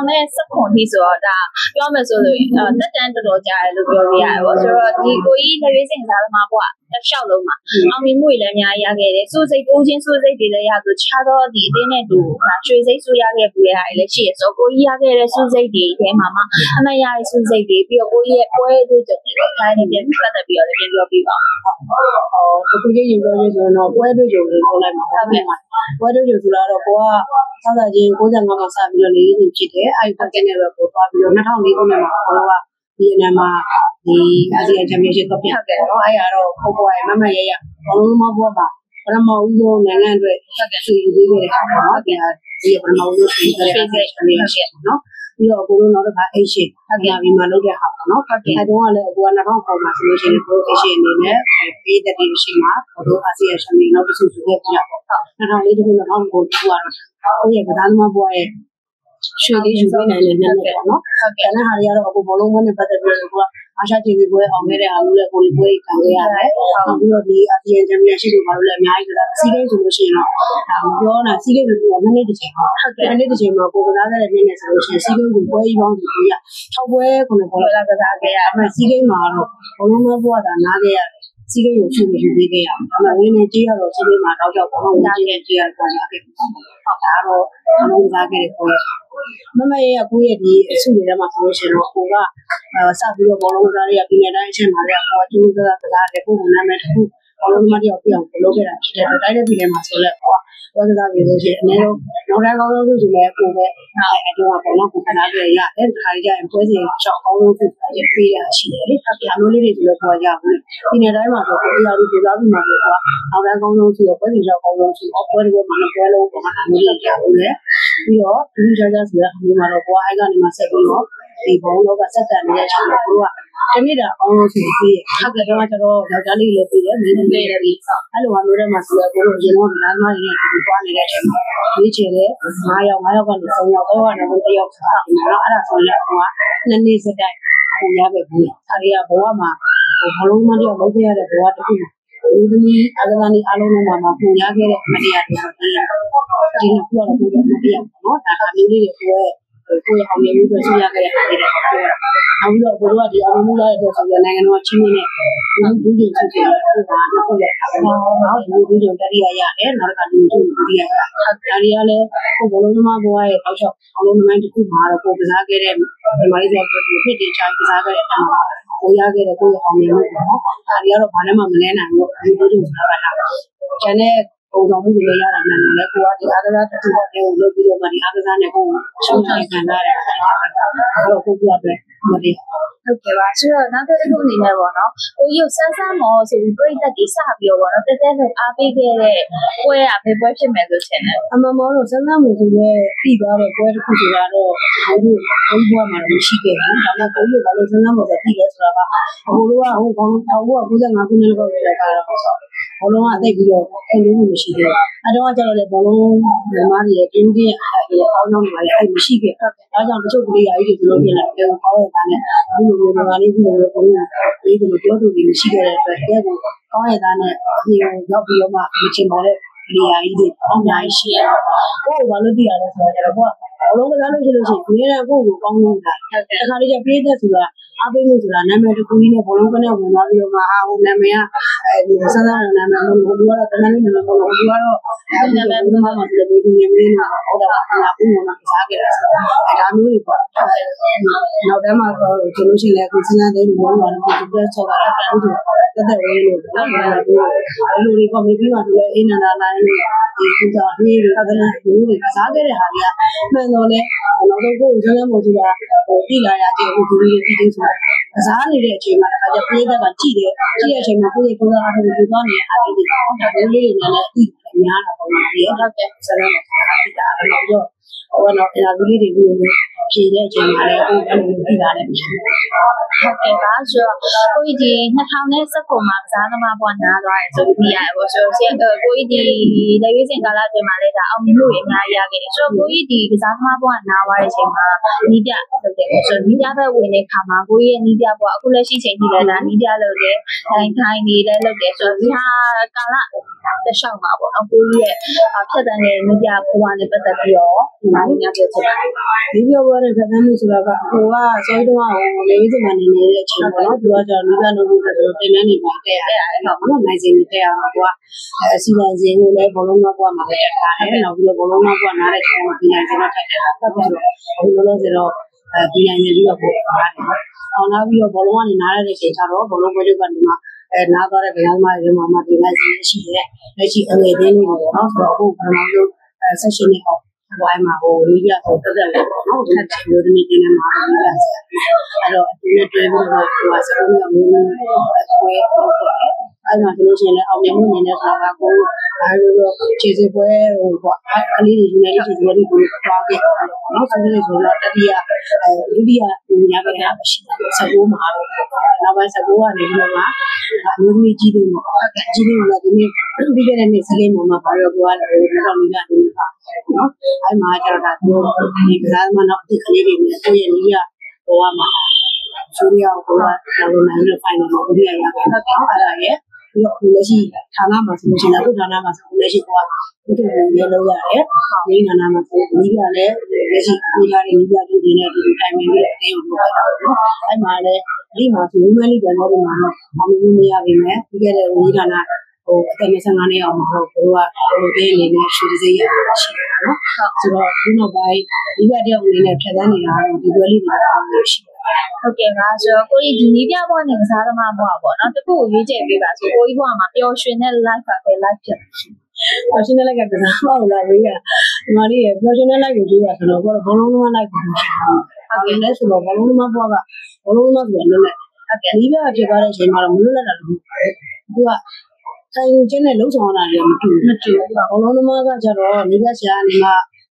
2019ထိဆိုတော့ဒါပြောမယ်ဆိုလို့တက်တန်းတော်တော်ကြာတယ်လို့ပြောပြရတယ်ပေါ့ဆိုတော့ဒီကိုကြီးလက်ရွေးစင်ကစားသမားဘွားတစ်လျှောက်လုံးမှာအောင်မြင်မှုတွေလည်းအများကြီးရခဲ့တယ်စိုးစိတ်ကိုချင်းစိုးစိတ်တွေလည်းရဆိုခြားတော့ဒီအတင်းနဲ့တူရွှေစိတ်စိုးရခဲ့ပူရတာလည်းရှိရဆိုကိုကြီးရခဲ့တဲ့စိုးစိတ်တွေအဲမှာအမရရဲ့စိုးစိတ်တွေပြီးတော့ကိုကြီးရဲ့ပွဲတွေကြတယ်တော့တိုင်းနဲ့ပြန်ပတ်သက်ပြီးတော့လည်းပြန်ပြောပြပါဟိုကိုကြီးရင်ပြောရဆိုတော့ပွဲတွေကြုံလေးပြောလိုက်ပါဟုတ်ကဲ့ပွဲတွေကြုံဆိုတော့ကိုကစားစားချင်း95မှာစပြီးတော့လေးနေဖြစ်တယ်အဲ့ဒီပတ်သက်နဲ့ပဲပို့သွားပြီးတော့2004ခုနှစ်မှာကိုကဗီယက်နမ်မှာဒီအာဆီယံချန်ပီယံရှစ်ကပ်ပြန်တယ်နော်အဲ့ဒါတော့ပုံပေါ်ရမမရရဘောလုံးမဘောပါပထမဦးဆုံးနိုင်ငံအတွက်ဆွေးနွေးပေးခဲ့တဲ့အခါမှာပြန်ဒီပထမဦးဆုံးဆွေးနွေးခဲ့တဲ့ချန်ပီယံရှစ်နော်ပြီးတော့ကိုလိုနောက်တစ်ခါအေရှင်းအပြင်မှာလုပ်တဲ့ဟာပေါ့နော်အဲတုန်းကလည်းအခုက2000မှာဆိုလို့ရှိရင်ကိုအေရှင်းအနေနဲ့ပေးတဲ့ဒီရှိမှာတို့အာဆီယံချန်ပီယံနောက်တစ်ခုဆိုခဲ့ပြပေါ့2004ခု2009ခုကတော့ကိုရဲ့ကစားသမားဘွားရဲ့ရွှေလေးယူပေးနိုင်တဲ့နေ့ပေါ့နော်။ကျန်တဲ့ဟာတွေကတော့အခုဘောလုံးပွဲနဲ့ပတ်သက်ပြီးတော့အာရှတီဗီပွဲအောင်ခဲ့တဲ့အားလို့လည်းကိုယ်ပွဲခံခဲ့ရတယ်။နောက်ပြီးတော့ဒီအာဆီယံချန်ပီယံရှစ်တို့ဘာလို့လဲအများကြီးဆိုတာစီးကိန်းဆိုလို့ရှိရင်တော့ဒါမပြောတာစီးကိန်းဆိုတော့မိနစ်တစ်ချိန်ပေါ့။မိနစ်တစ်ချိန်မှာကိုကစားခဲ့တဲ့နေ့နဲ့ဆိုလို့ရှိရင်စီးကိန်းကိုပွဲကြီးပေါင်းပြီးရ6ပွဲ9ပွဲကစားခဲ့ရ။စီးကိန်းမှာတော့ဘောလုံးပွဲကနားခဲ့ရတယ်။စီးကိန်းကိုချူယူပေးခဲ့ရအောင်။ဒါပေမဲ့ဝင်းနေကြေးရတော့စီးကိန်းမှာတော့ဘောလုံးကြားခဲ့ကြေးရတော့နားခဲ့။ဒါတော့အလုံးစားခဲ့တဲ့ပွဲမမရဲ့ကိုရဲ့ဒီအစုတွေထဲမှာဆိုလို့ရှိရင်တော့ကိုကစပြီးတော့ဘောလုံးသားတွေကပြည်နယ်တိုင်းအချင်းမှာလည်းကိုကကျိုးစားကစားတယ်ကိုကနာမည်တစ်ခုဘောလုံးသမားတယောက်ပြအောင်လုပ်ခဲ့တာဖြစ်တယ်တိုင်းတဲ့ပြည်နယ်မှာဆိုလည်းကိုကပွဲကစားပြီးလို့ရှိရင်အနည်းဆုံးနောက်တိုင်းကောင်းဆုံးဆိုလည်းကိုပဲအဲ့တော့ဘောလုံးကိုခဏကြရတယ်တခါကြရင်ပွဲစဉ်ချောက်ကောင်းဆုံးဖြစ်တယ်ပေးရရှိတယ်လေဒါမျိုးလေးတွေဆိုလည်းကိုကရဘူးပြည်နယ်တိုင်းမှာဆိုကိုတရားပြီးကြားပြီးမှဆိုတော့နောက်တိုင်းကောင်းဆုံးဆိုတော့ပွဲစဉ်ချောက်ကောင်းဆုံးဆိုတော့ပွဲတွေမှာလည်းပွဲလုံးပေါ်မှာမျိုးလေးကြဘူးလေပြီးတော့ဒီကြကြဆိုတဲ့အမျိုးမှာတော့ကိုကအဲ့ကနေမှဆက်ပြီးတော့ဒီဘုံလောကစက်တန်နေတဲ့ချိန်မှာကိုကတနေ့တာအောင်လို့ဆိုပြီးဟုတ်ကဲ့တော့ကျွန်တော်ယောက်ျားလေးလည်းပြီးတယ်မင်းလည်းပြီးတယ်အဲ့လိုဟာမျိုးတွေမှာဆိုတော့ကိုတို့ရေလုံးကနားမရင်းနဲ့ဒီသွားနေတဲ့အချိန်မှာရွေးချယ်တဲ့9ယောက်ကနေ3ယောက်တော့ကတော့တယောက်စားတယ်နော်အဲ့ဒါဆိုရင်ဟိုက2နေ့စတဲ့ပုံရပဲဘူးအဲ့ဒီကဘဝမှာဘလုံးမတယောက်လုပ်ခဲ့ရတဲ့ဘဝတစ်ခုဒီသမီးအကစားနေအားလုံးနဲ့မှာပုံရခဲ့တဲ့အမတရားတွေဆိုရင်ဒီနှစ်ခုကတော့ပုံရမတရားနော်ဒါကမျိုးလေးတွေကိုအောင်မြင်မှုဆိုရခဲ့တဲ့အားတွေပြောတာနောက်ပြီးတော့ဘိုးတို့ကဒီအောင်မြင်မှုရတဲ့အတွက်ဆိုရင်နိုင်ငံတော်ချင်းချင်းနဲ့ဒုတိယစုစုကိုပါနှစ်ခုလက်ထားတယ်နော်ဒီဒုတိယတတိယရတယ်နောက်ကလူစုဒုတိယရဒါတွေကလည်းဘလုံးသမားဘဝရဲ့အောက်ချက်အလုံးမိုင်းတစ်ခုမှာတော့ပုံကစားခဲ့တဲ့ဒီမာလေးဆိုဖြစ်တဲ့ချိုင်းကစားခဲ့တဲ့အမှာကိုရခဲ့တဲ့ကိုရအောင်မြင်မှုပေါ့နော်ဒါတွေကတော့ဘာနဲ့မှမလဲနိုင်ဘူးဒီဒုတိယဆိုတာကကျန်တဲ့ပုံစံမှုတွေရတာမှန်တယ်လေကိုကဒီအားကစားတစ်ခုကိုလုပ်ပြီးတော့မှဒီအားကစားနဲ့ကိုရှုံးနေခံရတယ်အဲ့တော့ကိုပြောအတွက်မတည်ဟုတ်ကဲ့ပါဆိုတော့နောက်တစ်ခုအနေနဲ့ပေါ့နော်ကိုရုပ်ဆန်းဆန်းမော်ဆိုပြီးပြိသက်တွေစပြီးတော့ပေါ့နော်တက်လို့အားပေးခဲ့တဲ့ပွဲကဘယ်ပွဲဖြစ်မယ်လို့ထင်တယ်အမမောလို့ဆန်းဆန်းမော်ဆိုရဲပြီးသွားတဲ့ပွဲတစ်ခုဆိုတော့ဘုရားဘုရားမှာမရှိခဲ့ဘူးဒါပေမဲ့ကိုရုပ်ကလည်းဆန်းဆန်းမော်ဆိုပြီးလဲဆိုတာကဘိုးတို့ကဟိုကောင်း95ခုနှစ်လောက်ပဲကြာတော့ဘောလုံးကအသိပြီးတော့အင်းလေးမရှိသေးဘူး။အဲတော့ကျတော့လေဘောလုံးညီမတွေရဲ့တင်းတင်းအောင်းအောင်တွေအဲ့မရှိခဲ့။ဒါကြောင့်တချို့ကလေးရာကြီးတွေပြောနေတယ်ကောင်းရတာနဲ့ဒီလိုမျိုးညီမလေးဒီလိုမျိုးဘောလုံးလေးတွေပြောသူတွေမရှိခဲ့တဲ့အတွက်တကယ်ကိုကောင်းရတာနဲ့ဒီရောက်ပြီးတော့မှမချင်ပါတဲ့လေယာကြီးတွေအများကြီးရှိရတယ်။ကိုယ်ကဘာလို့သိရလဲဆိုတော့ဘောလုံးကစားလို့ရှိလို့ရှိရင်အများကိုကောင်းလို့တာ။တခါတည်းကျပြေးတဲ့ဆိုတာအားပေးလို့ဆိုတာနာမည်တစ်ခုကြီးနဲ့ဘောလုံးကနေဝင်သွားပြီးတော့မှဟိုနာမည်ကဆန်းဆန်းနာမည်လို့ဘုရားတော့တန်းနေနာမည်လို့ဘုရားတော့နာမည်ဘုရားမှာဆိုတဲ့ဒီနေမင်းတော့ဟောတာကဘုံကစားခဲ့တာအဲဒါမျိုးတွေပေါ့နောက်တန်းမှာဆိုလို့ရှိရင်လည်းကိုဆန်းဆန်းတဲ့လူမျိုးကတော့ဒီပြတ်ချောတာအဲ့ဒါတက်ဝေးလို့ဒီလိုတွေကမေးပြီးမှသူလည်းအေးနန္ဒာနိုင်ဒီကုသာဟေးတွေကလည်းဒီလိုတွေကစားခဲ့တဲ့ဟာတွေကမှန်တော့လဲနောက်တော့ကိုယ်ဆန်းဆန်းမို့ဆိုတာတိလာရတဲ့ဒီလိုတွေပြီးဆိုတာကစားနေတဲ့အချိန်မှာအခါကျပြေးတဲ့ကကြည့်တဲ့အချိန်မှာကိုယ့်ရဲ့ကိုယ်အားထုတ်ပြီးသွားနေတဲ့အားတွေပေါ့ဒါမျိုးလေးတွေနဲ့လည်းအတိအများတာပေါ့ဒီဟုတ်တဲ့ဆရာကတိတာအဲ့တော့ဟိုကတော့အရာလေးတွေပြီးလို့ဖြည့်တဲ့အချိန်မှာလည်းကိုယ်အဲ့လိုပြီးလာတယ်ဟုတ်ကဲ့ပါဆိုတော့ကိုကြီးဒီ2019မှာကစားသမားဘဝနားသွားတယ်ဆိုပြီးရတယ်ပေါ့ဆိုတော့ကိုကြီးဒီလက်ရွေးစင်ကာလအတွင်းမှာလည်းဒါအောင်မြင်မှုတွေအများကြီးရခဲ့တယ်ဆိုတော့ကိုကြီးဒီကစားသမားဘဝနားသွားတဲ့အချိန်မှာနီးပြလုပ်တယ်ဆိုတော့နီးပြဘက်ဝင်တဲ့ခါမှာကိုကြီးရဲ့နီးပြဘဝအခုလက်ရှိချိန်ထိလည်းဒါနီးပြလုပ်တယ်ထိုင်နေလည်းလုပ်တယ်ဆိုတော့ဒီဟာကာလတလျှောက်မှာပေါ့နော်ကိုကြီးရဲ့ဖြတ်တန်းတဲ့နီးပြဘဝနဲ့ပတ်သက်ပြီးတော့ဒီမှာညပြောချင်ပါတယ်ဒီပြောရတဲ့ဖြတ်တန်းမှုဆိုတာကဟိုကစောတုန်းကဟိုလေးစင်မှာနေနေတဲ့အချိန်ပေါ့နော်သူကကျတော့နီးပြလုပ်လို့ဆိုတော့တင်တန်းနေပါတက်ရတယ်နော်နိုင်စင်တက်ရမှာကွာစီမံစင်ကိုလည်းဘောလုံးမကွာမှာပဲတက်ထားတယ်နောက်ပြီးတော့ဘောလုံးမကွာနားတဲ့ချိန်မှာဒီနိုင်စင်တော့တက်တယ်ဆက်ပြီးတော့ဟိုလိုဆိုတော့ဒီနိုင်စင်ပြီးတော့ပို့ပါတယ်အောင်လာပြီးတော့ဘောလုံးကနေနားရတဲ့ချိန်ကျတော့ဘောလုံးပွဲချုပ်ကနေမှနားသွားတဲ့ဗလာသမားတွေမှာဒီနိုင်စင်ရှိတယ်လက်ရှိအငယ်သေးလေးတွေပေါ့နော်ဆိုတော့အခုဘယ်လိုမျိုးဆက်ရှင်နေအောင်ဘွားမှာဟိုလေးပြဟိုတက်တက်ပေါ့နော်ဒီလိုသမီးတင်းနေမှာလေးပြဆရာအဲ့တော့ဒီနေ့တွဲပြီးတော့ဟိုဆရာတို့ကမျိုးမျိုးပွဲလုပ်ခဲ့အဲ့မှာဆိုလို့ရှိရင်လည်းအောင်မြင်မှုအနေနဲ့ဆိုတာကကိုအားလို့ခြေစစ်ပွဲဟိုပေါ့ကလေးတွေယူနေလို့ခြေစစ်ပွဲတွေကိုသွားခဲ့နော်ဆိုလို့ဆိုတော့တတိယဒုတိယညကလည်းမရှိဘူး19မှာနောက်ပိုင်း19ကနေပြီးတော့မှအမျိုးသမီးကြီးတွေပေါ့ကြီးတွေကလည်းဒီနေ့ပြီးခဲ့တဲ့နေ့စလေးမှာဘာလို့ကိုကလည်းတော့မိလာနေပါနော်အဲ့မှာကျတော့ဒါတို့ဒီကစားသမားတော့အစ်ကလေးတွေနဲ့ကိုယ့်ရဲ့နီးရဟိုကမှာဆိုရီယာကိုကလာလို့နိုင်လို့ဖိုင်နယ်မှာကိုရရခဲ့တော့အဲ့ဒါရဲ့ပြီးတော့အခုလက်ရှိဌာနမှာဆိုလို့ရှိရင်အခုဌာနမှာဆိုလက်ရှိကဘုရားရေလုံးရတယ်ဒီဌာနမှာဆိုနီးပြလည်းလက်ရှိပြည်လာတဲ့နီးပြတူတွေနဲ့ဒီတိုင်ပင်ပြီးအသေးကိုလုပ်တာနော်အဲ့မှာလည်းဒီမှာဆိုလူမလေးပြန်တော့ဒီမှာတော့အောင်မြင်မရပါဘူးပြီးခဲ့တဲ့ဝန်ကြီးဌာနဟိုအသက်25နှစ်အောင်မဟုတ်ဘူးကဘယ်လိုသေးအနေနဲ့ရှူတစိရရှိတယ်နော်ဆိုတော့ဒီနောက်ပိုင်းဒီကတယောက်အနေနဲ့ဖြတ်သန်းနေတာတော့ဒီပွဲလေးတွေတော့ရှိတယ်ဟုတ်ကဲ့ပါဆိုတော့ကိုကြီးဒီနီးပြဘဝနဲ့ကစားသမားဘဝပေါ့နော်တခုကိုရွေးချယ်ပေးပါဆိုကိုကြီးဘဝမှာပျော်ရွှင်တဲ့ life ကပဲ life ဖြစ်ပျော်ရွှင်တဲ့ life ကကစားမဟုတ်လားဘေးကဒီမလေးရပျော်ရွှင်တဲ့ life ကိုကြည့်ပါဆိုတော့ဘောလုံးသမား life ကိုဟုတ်ကဲ့လဲဆိုတော့ဘောလုံးသမားဘဝကဘောလုံးသမားဆိုတော့လည်းဟုတ်ကဲ့နီးပြဖြစ်သွားတဲ့အချိန်မှာတော့မလွတ်လပ်တာလို့သူကဆိုင်ယူခြင်းနဲ့လုံဆောင်ရတာလည်းမတူဘူးဘောလုံးသမားကကျတော့နီးပြဆရာကနေမှ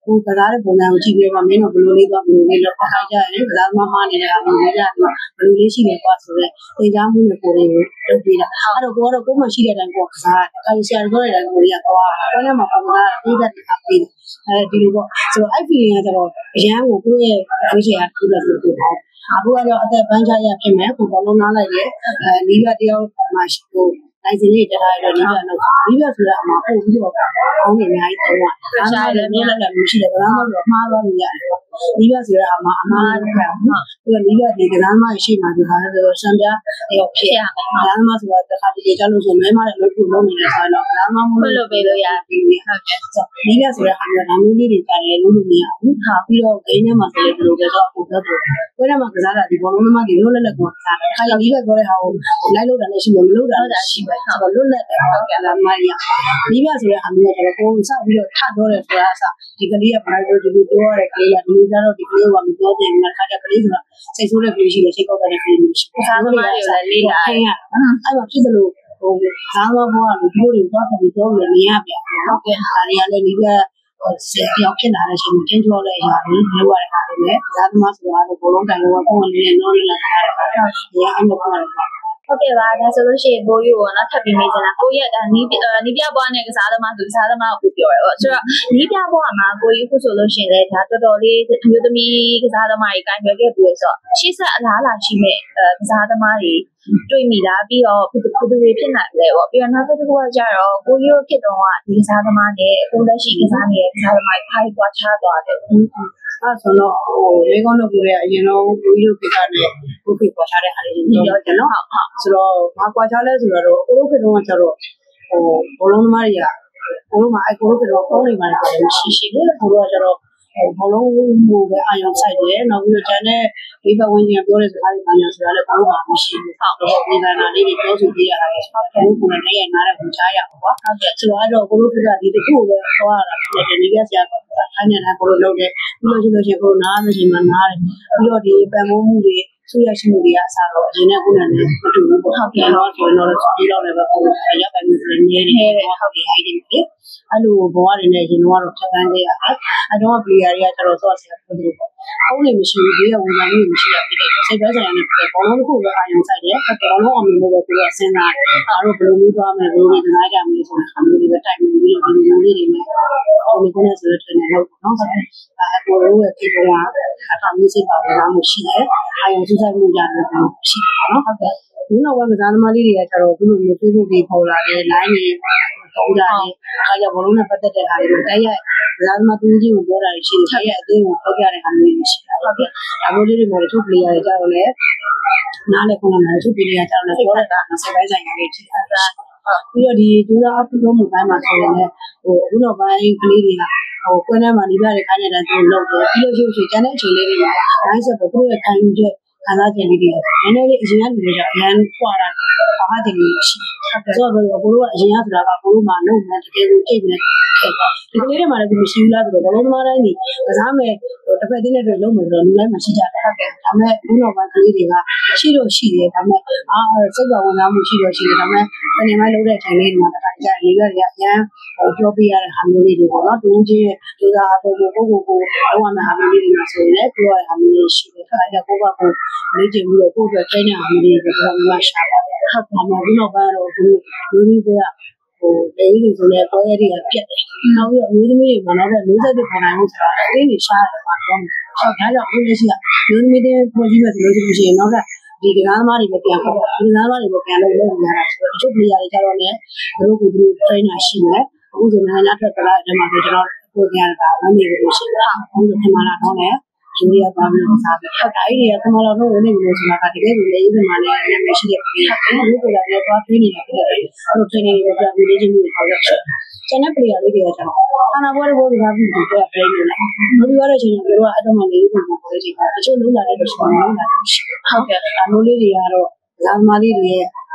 ကိုကစားတဲ့ပုံစံကိုကြည့်ပြီးတော့မင်းတို့ဘယ်လိုလေးတော့ဘယ်လိုလေးလောက်ခါကြရတယ်ကစားသမားနေတဲ့အားမျိုးလေးကဘယ်လိုလေးရှိနေကွာဆိုတော့သင်ကြားမှုနဲ့ကိုယ်လေးကိုလုပ်ပေးတာအဲ့တော့ကိုကတော့ကိုယ်မှရှိတဲ့အတိုင်းကိုကစားတယ်အခါကြီးဆရာတို့ပြောတဲ့အတိုင်းကိုလေးကတော့ဘယ်နဲ့မှပုံစံပေးတတ်တာပေးတယ်အဲဒီလိုပေါ့ဆိုတော့အဲ့ feeling ကကျတော့အရန်ကိုကိုယ့်ရဲ့ဝိချေကထူးတယ်လို့ပြောတယ်အခုကတော့အသက်ပန်းချရဖြစ်မယ်ကိုဘောလုံးနားလိုက်တယ်နီးပြတယောက်မှရှိကိုနိုင်စင်လေးတက်ထားရတော့နီးပြလို့နီးပြဆိုတာအမှာပို့ပြီးတော့အောင်းနေအများကြီးသုံးတာဒါမှလည်းမြင်လိုက်လည်းမရှိတယ်ဘာမှမပြောမှားသွားလို့ရတယ်နီးပြဆိုတာအမှာလည်းခံပြီးတော့နီးပြဒီကစားမှရှိမှဒီခါတော့စံပြရောဖြစ်ရမယ်ကစားမှဆိုတာတစ်ခါတလေကြောက်လို့ဆိုမဲမတဲ့လို့ကိုလုံးနေတယ်ဆိုတော့ကစားမှမလို့ပေးလို့ရပြီဟုတ်ကဲ့ဆိုနီးပြဆိုတာအမှာဒါမျိုးလေးတွေကြတယ်လို့မရဘူးပြီးတော့ဂိမ်းထဲမှာဆိုလည်းဒီလိုပဲတော့အခုပြောတယ်ကိုယ်ထဲမှာကစားတာဒီဘောလုံးသမားတွေလို့လက်ကိုကစားတယ်ခါရနီးပြပြောတဲ့ဟာကိုလိုက်လို့တာလည်းရှိမယ်မလို့တာလည်းရှိမယ်ဆိုတော့လွတ်လပ်တယ်ဟုတ်ကဲ့လားမာရီယာနီးပြဆိုတဲ့အမျိုးကတော့ကိုယ်စပြီးတော့ထတော့တယ်ဆိုတာအစားဒီကလေးကဘာလို့ဒီလိုပြောရတဲ့ကလေးကဒီလိုကြတော့ဒီကလေးကမပြောသေးဘူးခါကြကလေးဆိုတာစိတ်ဆိုးတဲ့ကလေးရှိတယ်စိတ်ကောက်တဲ့ကလေးရှိတယ်စားသမားတွေလည်းလေးတာအဲ့မှာဖြစ်တယ်လို့ဟိုစားသမားဘောကဒီလိုတွေသွားတယ်ပြောလို့မရပြန်ဟုတ်ကဲ့ဒါတွေကလည်းနီးပြဆက်ပြောင်းဖြစ်လာတဲ့အချိန်မှာချင်းချောလိုက်ရတယ်လောက်ရတဲ့အားတွေနဲ့စားသမားဆိုတာတော့ဘလုံးတိုင်တော့ပုံလေးနဲ့နော်လေးလာတာဟုတ်ကဲ့အဲ့လိုပေါ့ဟုတ်ကဲ့ပါဒါဆိုလို့ရှိရင်ကိုယူပေါ့နော်ထပ်ပြီးမေးချင်တာကိုရဲ့ဒါနီးပြဘွားနဲ့ကစားသမားသူကစားသမားကိုပြောတယ်ပေါ့ဆိုတော့နီးပြဘွားမှာကိုယူခုဆိုလို့ရှိရင်လည်းဒါတော်တော်လေးအမျိုးသမီးကစားသမားကြီးကိုင်ရွယ်ခဲ့ပြီးဆိုတော့ရှေ့ဆက်အလားအလာရှိမဲ့ကစားသမားတွေတွေ့မိတာပြီးတော့ဘယ်သူတွေဖြစ်နိုင်လဲပေါ့ပြီးတော့နောက်တစ်ခုကကြတော့ကိုယူဖြစ်တော့ကဒီကစားသမားနဲ့အခုလက်ရှိကစားနေတဲ့ကစားသမားခိုင်ကွာခြားသွားတယ်အဲ့ဆိုတော့ဟိုမေကောင်းလုပ်ပြီးတဲ့အရင်တော့ကိုကြီးတို့ခေတ်ကလည်းကိုခေတ်ကွာခြားတဲ့အားလေးပြောကြနော်ဆိုတော့ဘာကွာခြားလဲဆိုတော့ကိုတို့ခေတ်တုန်းကကျတော့ဟိုဘောလုံးသမားတွေကကိုတို့မှာကိုတို့ခေတ်တော့ဖုန်းတွေမှာလည်းရှိတယ်ကိုတို့ကကျတော့ဘောလုံးကိုပဲအာရုံစိုက်တယ်နောက်ပြီးတော့ကျန်တဲ့ဒီဘက်ဝင်ကြီးပြောတဲ့စကားတွေညာဆိုတာလည်းဘောလုံးမှာမရှိဘူးဟုတ်တော့ဒီကနာလေးတွေပြောဆိုပြရတာလည်းဟုတ်တယ်ကိုယ်နဲ့ရဲ့နားတဲ့ကိုကြားရအောင်ကွာဟုတ်ကဲ့ဆိုတော့ကိုတို့ကဒီတစ်ခုပဲဟောရတာဖြစ်တယ်ဒီကဆရာအဲ့နဲ့ကိုတို့လုပ်တယ်ပြီးလို့ရှိရင်ကိုနားမရှိမှနားတယ်ပြီးတော့ဒီပံ့ပိုးမှုတွေဆွေးရရှိမှုတွေအစားတော့အရင်ကကိုယ်နဲ့လည်းမတူဘူးပေါ့ဟုတ်ကဲ့တော့ဆိုတော့ဒီတော့လည်းပဲကိုရပိုင်မှုတွေနေတယ်ဟုတ်တယ်အဲ့ဒီလေအဲ့လိုဘောရတွေနဲ့ရင်တော့ဖြတ်တန်းခဲ့ရတယ်အဲ့တော့ player တွေကကျတော့ဆော့ဆရာပြောသလိုပေါ့အောင်းနေမရှိဘူးဒီကဝန်ခံမှုမရှိတာဖြစ်တယ်စိတ်ပဲဆိုင်ရတဲ့ဘောလုံးတစ်ခုပဲအာရုံစိုက်တယ်ဘောလုံးအောင်လို့ပဲသူကစဉ်းစားတယ်အားတော့ဘယ်လိုမျိုးသွားမယ်ဘယ်လိုမျိုးနားကြမယ်ဆိုတဲ့အခါမျိုးတွေပဲတိုင်ပြီးတော့ဒီလိုလေးတွေနဲ့ဒီကုန်းဆိုတဲ့ထင်တယ်လို့နော်အဲ့ဘောလုံးရဲ့ခေတ္တကအထာမျိုးစိတ်ပါလာမှုရှိတယ်အာရုံစူးစိုက်မှုကြတယ်ရှိတယ်နော်ဟုတ်ကဲ့ဒီနောက်ကကစားသမားလေးတွေကကျတော့ဒီလိုမျိုး Facebook တွေပေါ်လာတယ် line တွေတောင်းကြတယ်အားကြောင့်ဘောလုံးနဲ့ပတ်သက်တဲ့အားတွေတိုက်ရိုက်ကစားသမားတူးကြီးကိုပြောတာရှိတယ်တိုက်ရိုက်အသိကိုပြောပြတဲ့အားမျိုးရှိတယ်ဟုတ်ကဲ့ဒါမျိုးလေးတွေမှာသူ့ player တွေကျတော့လည်းနားလည်းခုနကသူ့ player ကျတော့လည်းပြောတာကဆက်ပိုင်းဆိုင်ရာလေးရှိတယ်ပြီးတော့ဒီဒူးသားအပူလုံးမှုပိုင်းမှာဆိုရင်လည်းဟိုအခုနောက်ပိုင်းကလေးတွေကဟိုကွန်းထဲမှာနေပြတဲ့ခိုင်းနေတဲ့သူလုပ်တယ်ပြီးလို့ရှိရင်ကျန်တဲ့အချိန်လေးတွေမှာနိုင်ဆက်တော့သူ့ရဲ့ခိုင်းချက်ခံစားချက်လေးတွေနည်းနည်းလေးအရင်ကလူတွေကအရန်ပွာတာဘာမှတင်လို့ရှိတယ်ဆိုတော့ဘိုးတို့ကအရင်ကဆိုတာကဘိုးတို့မှာလုံးဝတကယ်ကိုကြိတ်နေဒီကလေးတွေမှာလည်းမရှိဘူးလားဆိုတော့ဘလုံးသမားတိုင်းဒီကစားမဲ့တစ်ဖက်တင်းနဲ့တွေလုံးမယ်ဆိုတော့လူတိုင်းမှာရှိကြတယ်ဟုတ်ကဲ့ဒါပေမဲ့အခုနောက်ပိုင်းကလေးတွေကရှိတော့ရှိတယ်ဒါပေမဲ့စိတ်ပါဝင်စားမှုရှိတော့ရှိတယ်ဒါပေမဲ့အနေနဲ့လုံးတဲ့အချိန်လေးတွေမှာတခါကြာလေးတွေကအရန်ပြောပြရတဲ့ဟာမျိုးလေးတွေပေါ့နော်တူးချင်းရဲ့ဒူးသားအပေါ်ကိုလုံးဝမဲ့ဟာမျိုးလေးတွေဆိုရင်လည်းပြောရတဲ့ဟာမျိုးလေးရှိတယ်ခါကြကိုယ့်ဘက်ကိုလေ့ကျင့်ပြီးတော့ကိုယ့်အတွက်ထိန်းတဲ့ဟာမျိုးလေးတွေတော့မှရှာပါတယ်ဟုတ်ပါမယ်ဒီနောက်ပိုင်းတော့အခုမျိုးမျိုးတွေကဟိုဒေးကြီးဆိုလည်းပွဲတွေကပြတ်တယ်နောက်ပြီးတော့မျိုးသမီးတွေမှာတော့မျိုးဆက်တွေပေါ်နိုင်မှုဆိုတာအင်းတွေရှားတယ်ပါတော့ဟုတ်ဒါကြောင့်အခုလက်ရှိကမျိုးသမီးတွေဖွဲ့စည်းမယ်ဆိုလို့ရှိရင်နောက်ထပ်ဒီကစားသမားတွေပဲပြန်ပေါ့ဒီကစားသမားတွေပဲပြန်လုပ်ရတာဆိုတော့တချို့ player တွေကြတော့လည်းတို့ကိုသူ trainer ရှိမယ်အခုဆိုရင်လည်းထွက်ကြလာတယ်မှာဆိုကျွန်တော်ကိုပြန်တာဝမ်းနေလို့ရှိတာအခုဆိုထင်မှာတော့လည်းယူရီးယားပါပြီးတော့စားတယ်ဟုတ်ဒါအဲ့ဒီကသမတော်တို့ဝင်နေလို့ဆိုတာကတကယ်ကိုလည်းရေးစမှာလည်းနာမည်ရှိတဲ့ပြည်သူတွေကလည်းသွားထွေးနေတာဖြစ်တယ်အဲ့လိုထွေးနေတယ်ပြပြီးလေ့ကျင့်မှုတွေပေါ့ကျန်တဲ့ player လေးတွေကကျတော့ဌာနပွဲတွေကပြီးတော့ပြနေတယ်လူတွေရတဲ့အချိန်ကတို့ကအတော့မှလေးကိုပြောနေတယ်တချို့လုံးလာတဲ့တော့ရှိတယ်လုံးလာတယ်ရှိဟုတ်ကဲ့ဒါမျိုးလေးတွေကတော့ဇာသမားလေးတွေရဲ့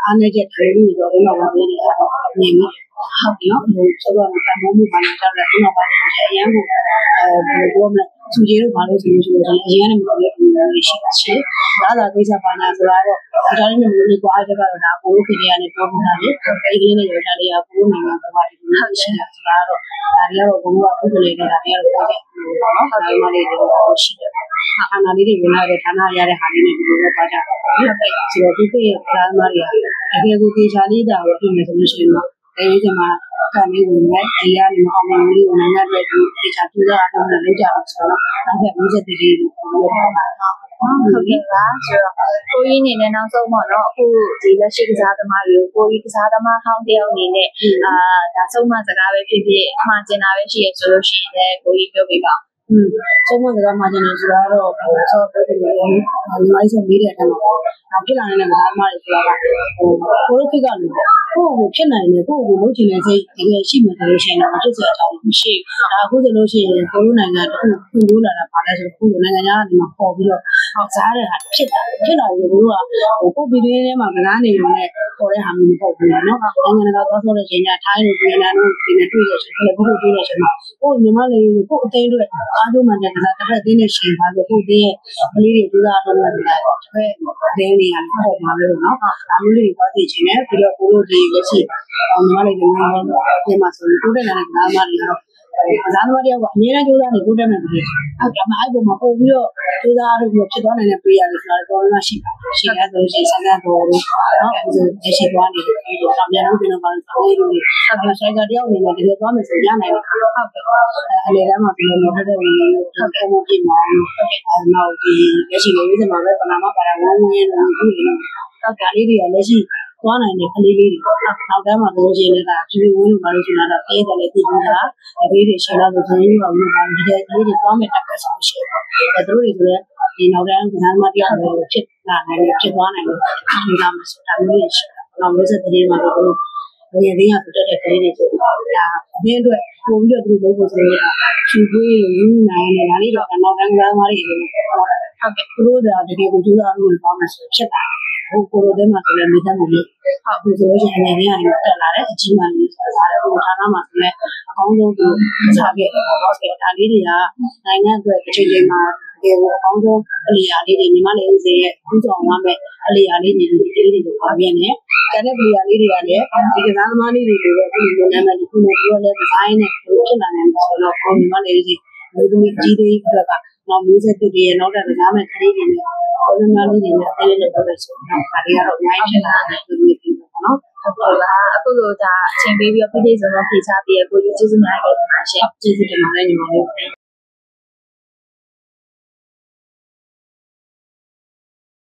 အားနဲ့ချက်တွေပြီးတော့ဘုရားဘာလေးတွေနေပြီဟုတ်ပြီနော်ဆိုတော့ကမောမှုဘာလို့ကြောက်လဲဘုရားဘာလို့အရန်ကိုဘယ်လိုပြောမလဲသူကြီးတို့ဘာလို့ဆိုလို့ရှိရင်အရန်နဲ့မပြောလို့ရှိတာရှိဒါသာကိစ္စပါညာဆိုတော့ဒါလေးနဲ့မျိုးလေးကွာတဲ့ကတော့ဒါကိုခင်ဗျာနဲ့ပြောပြတာလေအဲဒီကလေးနဲ့ရောဒါလေးကကိုနိုင်ငံကဘာလို့ဟုတ်ရှိတာဆိုတော့ဒါတွေကတော့ဘုံကအထုပ်ကလေးနဲ့ဒါတွေကတော့ပြောတယ်ပေါ့နော်ဒါမှလေးတွေရှိတယ်ဌာနလေးတွေဝင်လာတဲ့ဌာနရတဲ့ဟာလေးတွေဒီလိုပဲပါကြတယ်ဆိုတော့ဒီကိစ္စကဒါမှတွေကတကယ်ကိုတေချာလေးတာကိုပြင်မယ်ဆိုလို့ရှိရင်တော့အဲဒီမှာကနေဝင်မယ်ဒီကနေမအောင်ဘူးလို့နိုင်ငံတွေဒီတေချာတူတာအောင်လုပ်ကြအောင်ဆိုတော့နောက်ထပ်မျိုးဆက်တွေလေးတွေပြောပါမယ်ဟုတ်ကဲ့ပါဆိုတော့ကိုကြီးအနေနဲ့နောက်ဆုံးပေါ့နော်အခုဒီလက်ရှိကစားသမားတွေကိုကြီးကစားသမားဟောင်းတယောက်အနေနဲ့ဒါဆုံးမစကားပဲဖြစ်ဖြစ်မှာကျင်တာပဲရှိရဆိုလို့ရှိရင်လည်းကိုကြီးပြောပြပါဆုံးမစကားမှာကျင်တယ်ဆိုတာတော့ဆော့ပြောတယ်ဒီမိုင်းဆုံးပြီးတဲ့အတိုင်းမှာနောက်ဖြစ်လာနေတဲ့ကစားသမားတွေဆိုတာကကိုလိုခိကလို့ပေါ့ကိုဖြစ်နိုင်တယ်ကိုလုပ်ချင်တဲ့စိတ်တကယ်ရှိမှဆိုလို့ရှိရင်တော့ဖြစ်စရာအကြောင်းမရှိဘူးဒါအခုဆိုလို့ရှိရင်ကိုလိုနိုင်ငံတစ်ခုဖွံ့ဖြိုးလာတာပါလဲဆိုတော့နိုင်ငံခြားကနေမှာပေါ်ပြီးတော့စားတဲ့ဟာဖြစ်လာတယ်ကိုလိုကကိုဗီဒီယိုထဲမှာကစားနေရုံနဲ့ပေါ်တဲ့ဟာမျိုးမဟုတ်ဘူးနော်နိုင်ငံတကာသွားဆိုတဲ့ချိန်ကျထိုင်းလို့ပြည်နယ်လို့ဒီနဲ့တွေ့ရချင်းလည်းဘုရားတွေ့ရချင်းမှာကိုမြန်မာလေးကိုအသိန်းအတွက်အားလုံးမှန်တဲ့ကစားတစ်ဖက်အသိနဲ့ရှင်ပါလို့ကိုသိရဲ့ကလေးတွေတူတာတော့လည်းတစ်ဖက်အသိနေရာပေါ်မှာလို့နော်ဒါမျိုးလေးတွေသွားသိချင်းနဲ့ပြီးတော့ကိုလိုဒီလက်ရှိမြန်မာလေးတွေပြန်မှာဆိုလို့တိုးတက်လာတဲ့ကစားသမားတွေကတော့ကစားသမားတယောက်ကအများကြီးကြိုးစားနေတိုးတက်မယ်ပြည်ဟုတ်ကဲ့အဲ့ပုံမှာပို့ပြီးတော့ကြိုးစားရပြီးဖြစ်သွားနိုင်တဲ့ player တွေဆိုတာတော့ရှိပါတယ်ရှိရဆိုရှင်စံကန်တော်လို့နော်အခုဆိုလက်ရှိသွားနေတယ်ပြီးတော့ပြန်လို့ပြန်တော့ပါလို့ဆိုလို့အဲ့ဒါဆိုင်ကတယောက်အနေနဲ့တကယ်သွားမယ်ဆိုရနိုင်တယ်ဟုတ်ကဲ့အလေတန်းမှာပြန်လို့ထက်တဲ့ဝင်ဟုတ်ကဲ့ပုံပြမှာအဲ့နောက်ဒီလက်ရှိလေးစမှာပဲပနာမပါတာဝန်းဝန်းလို့ပြီးတော့ဒါလေးတွေကလက်ရှိသွားနိုင်တဲ့ကလေးလေးတွေနောက်တန်းမှာလို့ရှိရင်လည်းဒါဖြည်းဖြည်းဝင်းလို့ပါလို့ဆိုတာတော့ပေးတယ်လေတည်ပြီးတာအပေးတွေရှင်းတော့ဆိုရင်တော့ဒီကလေးတွေသွားမယ်တက်ခဲ့ဆိုရှင်အဲတို့တွေဆိုလည်းဒီနောက်တန်းကစားမတရားတွေဖြစ်လာနိုင်တယ်ဖြစ်သွားနိုင်တယ်ဒီကမှာဆိုတာမျိုးရှိတာနောက်မျိုးဆက်တွေမှာတော့ငယ်သေးရဆိုတဲ့ကလေးတွေဆိုဒါအင်းအတွက်ပုံပြီးတော့သူတို့လုပ်ဖို့ဆိုတော့ချူပွေးတွေယူနိုင်တယ်ဒါလေးတော့နောက်တန်းကစားသမားတွေဟုတ်ကဲ့သူတို့ကတကယ်ကိုကြိုးစားလို့ပါမယ်ဆိုဖြစ်တာကိုလိုတဲ့မှာဆိုလည်းမိသားစုလေးဟုတ်ဆိုလို့ရှိရင်လည်းအနေနဲ့တက်လာတဲ့အကြီးမှန်လေးဆိုတာလည်းဟိုဌာနမှာဆိုလည်းအကောင်းဆုံးသူစားခဲ့တယ်ပေါ့ဆိုတော့ဒါလေးတွေကနိုင်ငံအတွက်တစ်ချိန်ချိန်မှာတကယ်ကိုအကောင်းဆုံးအလျာလေးတွေညီမလေးစေရဲ့ဥဆောင်ရမယ့်အလျာလေးတွေဒီလေးတွေကိုပါပြနေကျန်တဲ့ပလျာလေးတွေကလည်းဒီကစားသမားလေးတွေကိုလည်းအခုလိုနာမည်တစ်ခုနဲ့ပြောလဲဒီဇိုင်းနဲ့ဖြစ်လာနိုင်မှာဆိုတော့ညီမလေးစီလူသမီးကြီးတွေအတွက်ကနောက်မျိုးဆက်တွေရဲ့နောက်တဲ့ကစားမယ့်ကလေးတွေနဲ့ကိုလိုနာလေးတွေနဲ့အဲ့ဒီလိုပြောလို့ဆိုတော့ဒါတွေကတော့အများကြီးဖြစ်လာတယ်ဒီလိုမျိုးပေါ့နော်ဟုတ်ပါအခုလိုဒါအချိန်ပေးပြီးတော့ပြည်စုံတော့ဖြေချပေးရကိုကျေးဇူးများခဲ့ပါရှင်ကျေးဇူးတင်ပါတယ်ညီမလေး